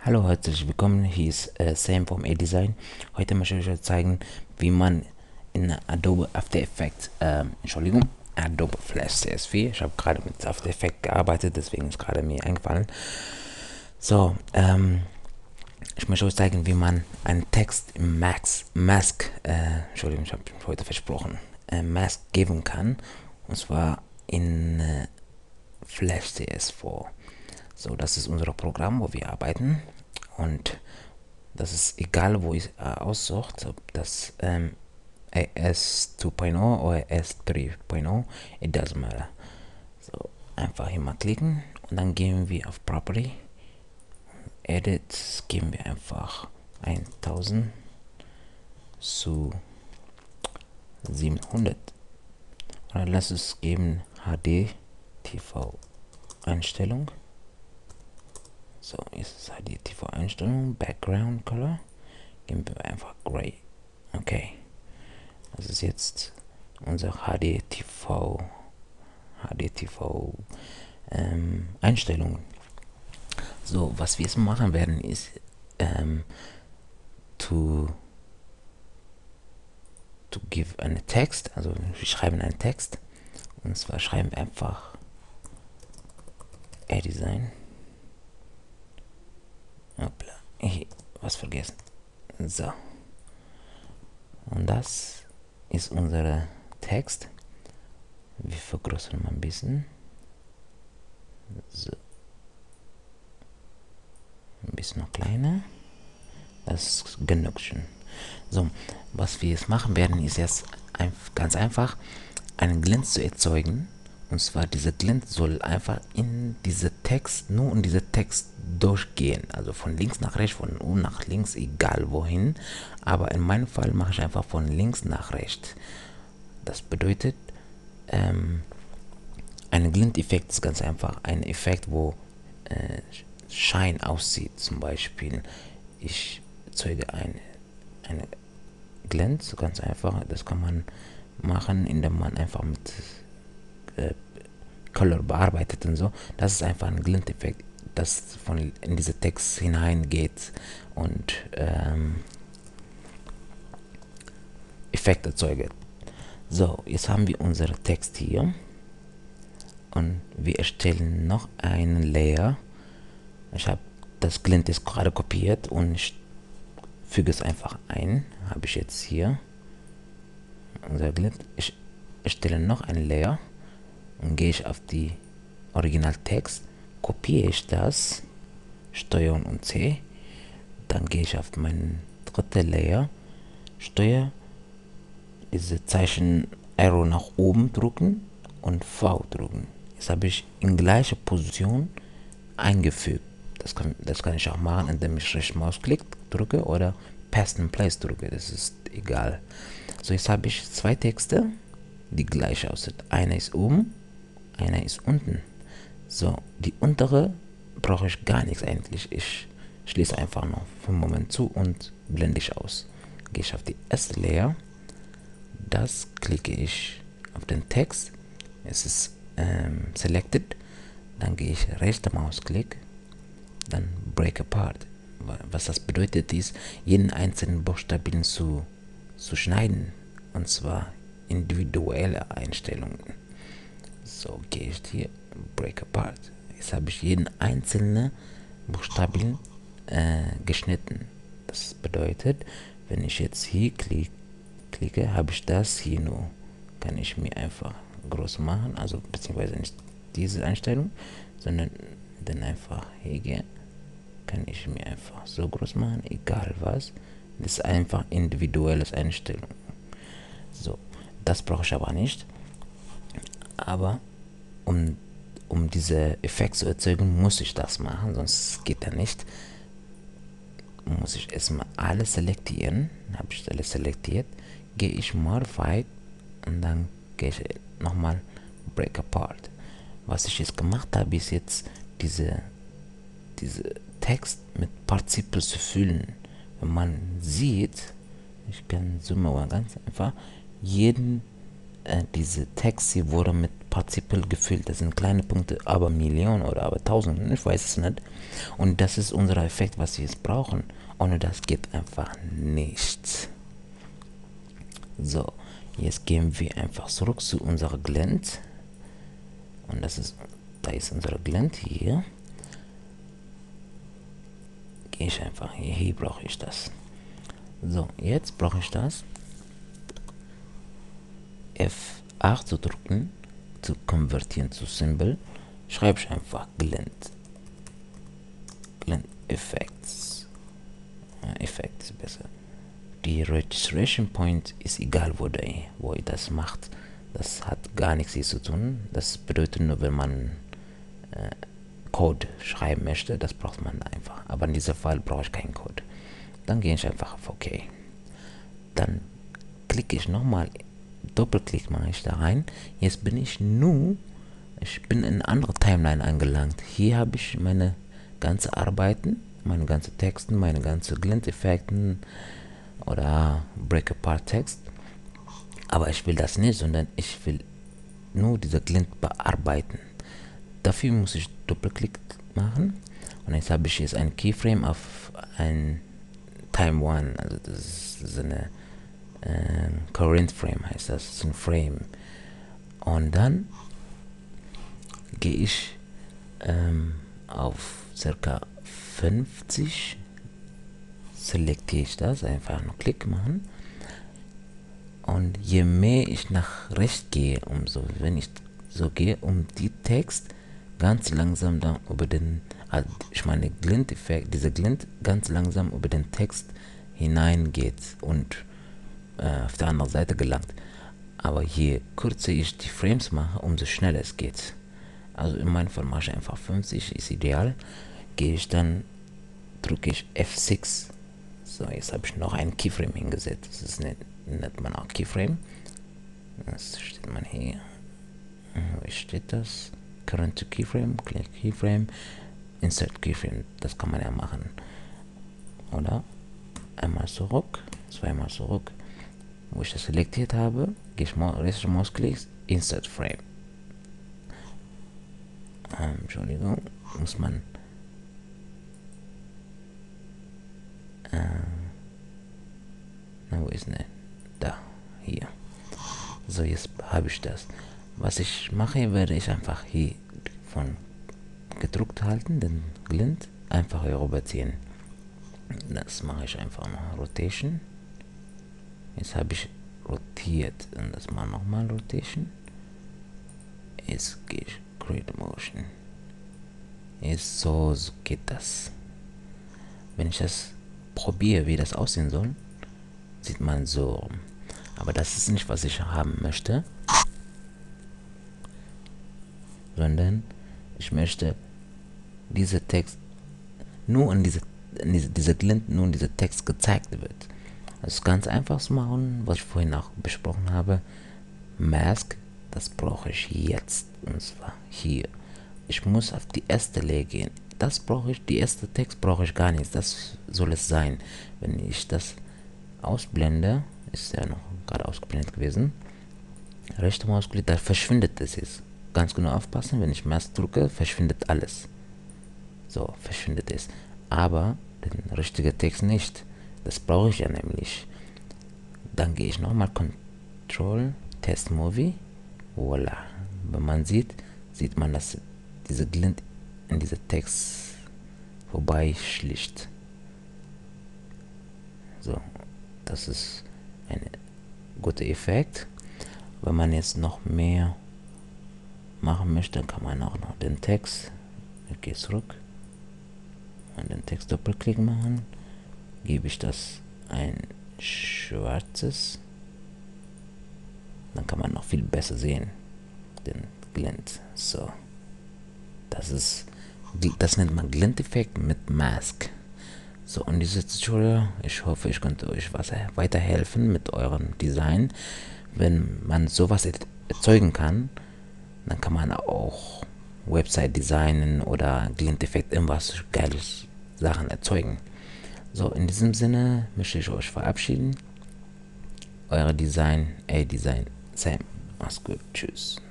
Hallo, herzlich willkommen. Hier ist Sam vom A-Design. Heute möchte ich euch zeigen, wie man in Adobe After Effects, Adobe Flash CS4. Ich habe gerade mit After Effects gearbeitet, deswegen ist gerade mir eingefallen. So, ich möchte euch zeigen, wie man einen Text im Mask, Entschuldigung, ich habe heute versprochen, Mask geben kann. Und zwar in Flash CS4. So, das ist unser Programm, wo wir arbeiten. Und das ist egal, wo ich aussucht, ob das AS 2.0 oder AS 3.0, it doesn't matter. So, einfach hier mal klicken und dann gehen wir auf Property, Edit, geben wir einfach 1000 zu 700 und dann lass es geben HD TV Einstellung. So, jetzt ist HD TV Einstellung, Background Color, geben wir einfach Gray. Okay, das ist jetzt unser HDTV Einstellungen. So, was wir jetzt machen werden, ist to give einen Text, also wir schreiben einen Text, und zwar schreiben wir einfach A-Design. Hoppla, was vergessen. So, und das ist unser Text. Wir vergrößern mal ein bisschen. So. Ein bisschen noch kleiner. Das ist genug schon. So, was wir jetzt machen werden, ist jetzt ganz einfach einen Glint zu erzeugen. Und zwar dieser Glint soll einfach in diese Text, nur in diese Text durchgehen. Also von links nach rechts, von oben nach links, egal wohin. Aber in meinem Fall mache ich einfach von links nach rechts. Das bedeutet, ein Glint-Effekt ist ganz einfach ein Effekt, wo Schein aussieht. Zum Beispiel, ich erzeuge eine Glint, so ganz einfach. Das kann man machen, indem man einfach mit Color bearbeitet und so. Das ist einfach ein Glint-Effekt, das von in diese Text hineingeht und Effekt erzeugt. So, jetzt haben wir unseren Text hier und wir erstellen noch einen Layer. Ich habe das Glint ist gerade kopiert und ich füge es einfach ein. Habe ich jetzt hier unser Glint. Ich erstelle noch einen Layer und gehe ich auf die Originaltext, kopiere ich das, Steuerung und C, dann gehe ich auf meinen dritten Layer, Steuer, diese Zeichen Arrow nach oben drücken und V drücken. Jetzt habe ich in gleicher Position eingefügt. Das kann ich auch machen, indem ich Rechtsklick drücke oder Paste in Place drücke. Das ist egal. So, jetzt habe ich zwei Texte, die gleich aussehen. Einer ist oben, einer ist unten. So, die untere brauche ich gar nichts eigentlich. Ich schließe einfach noch für einen Moment zu und blende ich aus. Gehe ich auf die erste Layer. Das klicke ich auf den Text. Es ist selected. Dann gehe ich rechter Mausklick, dann Break Apart. Was das bedeutet ist, jeden einzelnen Buchstaben zu schneiden. Und zwar individuelle Einstellungen. So, gehe ich hier, Break Apart. Jetzt habe ich jeden einzelnen Buchstaben geschnitten. Das bedeutet, wenn ich jetzt hier klicke, habe ich das hier nur. Kann ich mir einfach groß machen, also beziehungsweise nicht diese Einstellung, sondern dann einfach hier gehen, kann ich mir einfach so groß machen, egal was. Das ist einfach individuelles Einstellung. So, das brauche ich aber nicht. Aber um diese Effekt zu erzeugen, muss ich das machen, sonst geht er nicht. Muss ich erstmal alles selektieren. Habe ich alles selektiert, gehe ich Modified und dann gehe ich nochmal Break Apart. Was ich jetzt gemacht habe, ist jetzt diese Text mit Partizipien zu füllen. Wenn man sieht, ich kann zoomen mal ganz einfach, diese Text hier wurde mit Partizipal gefüllt. Das sind kleine Punkte, aber Millionen oder aber Tausende, ich weiß es nicht. Und das ist unser Effekt, was wir jetzt brauchen. Ohne das geht einfach nichts. So, jetzt gehen wir einfach zurück zu unserer Glint. Und da ist unsere Glint hier. Gehe ich einfach hier brauche ich das. So, jetzt brauche ich das. F8 zu drücken, zu konvertieren zu Symbol. Schreibe ich einfach Glint. Glint Effects. Effekt ist besser. Die Registration Point ist egal, wo ihr das macht. Das hat gar nichts hier zu tun. Das bedeutet nur, wenn man Code schreiben möchte, das braucht man einfach. Aber in diesem Fall brauche ich keinen Code. Dann gehe ich einfach auf OK. Dann klicke ich nochmal, Doppelklick mache ich da rein. Jetzt bin ich in eine andere Timeline angelangt. Hier habe ich meine ganze Arbeiten, meine ganze Texten, meine ganze Glint-Effekten oder Break-Apart-Text. Aber ich will das nicht, sondern ich will nur diese Glint bearbeiten. Dafür muss ich Doppelklick machen. Und jetzt habe ich ein Keyframe auf ein Time One. Also das ist eine Current Frame heißt das. Das ist ein Frame. Und dann gehe ich auf circa 50. Selektiere ich das. Einfach nur Klick machen. Und je mehr ich nach rechts gehe, wenn ich so gehe, die Text ganz langsam dann über den, ich meine Glint-Effekt, diese Glint ganz langsam über den Text hineingeht und auf der anderen Seite gelangt. Aber je kürzer ich die Frames mache, umso schneller es geht. Also in meinem Fall mache ich einfach 50, ist ideal. Drücke ich F6. So, jetzt habe ich noch einen Keyframe hingesetzt. Das ist nennt man auch Keyframe. Das steht man hier. Wo steht das? Current to Keyframe, Click Keyframe, Insert Keyframe. Das kann man ja machen. Oder einmal zurück, zweimal zurück. Wo ich das selektiert habe, gehe ich rechts Mausklicks, Insert Frame. Entschuldigung, muss man wo ist ne? Da, hier. So, jetzt habe ich das. Was ich mache, werde ich einfach hier von gedruckt halten, den Glint einfach hier rüberziehen. Das mache ich einfach noch Rotation. Jetzt habe ich rotiert und das mal nochmal Rotation. Jetzt gehe ich Create Motion. Jetzt so geht das. Wenn ich das probiere, wie das aussehen soll, sieht man so. Aber das ist nicht, was ich haben möchte. Sondern ich möchte dieser Text nur in dieser Glint nur in dieser Text gezeigt wird. Das ist ganz einfach zu machen, was ich vorhin auch besprochen habe. Mask, das brauche ich jetzt. Und zwar hier. Ich muss auf die erste Layer gehen. Das brauche ich, die erste Text brauche ich gar nicht. Das soll es sein. Wenn ich das ausblende, ist ja noch gerade ausgeblendet gewesen. Rechte Mausklick, da verschwindet es jetzt. Ganz genau aufpassen, wenn ich Mask drücke, verschwindet alles. So, verschwindet es. Aber den richtigen Text nicht. Das brauche ich ja nämlich. Dann gehe ich nochmal Control, Test Movie. Voila. Wenn man sieht man, dass diese Glint in dieser Text vorbei schlicht. So, das ist ein guter Effekt. Wenn man jetzt noch mehr machen möchte, kann man auch noch den Text, ich gehe zurück und den Text Doppelklick machen, gebe ich das ein schwarzes, dann kann man noch viel besser sehen, den Glint. So, das nennt man Glint-Effekt mit Mask. So, und dieses Tutorial, ich hoffe, ich konnte euch weiterhelfen mit eurem Design. Wenn man sowas erzeugen kann, dann kann man auch Website designen oder Glint-Effekt, irgendwas geiles Sachen erzeugen. So, in diesem Sinne möchte ich euch verabschieden. Euer Design, Sam. Mach's gut. Tschüss.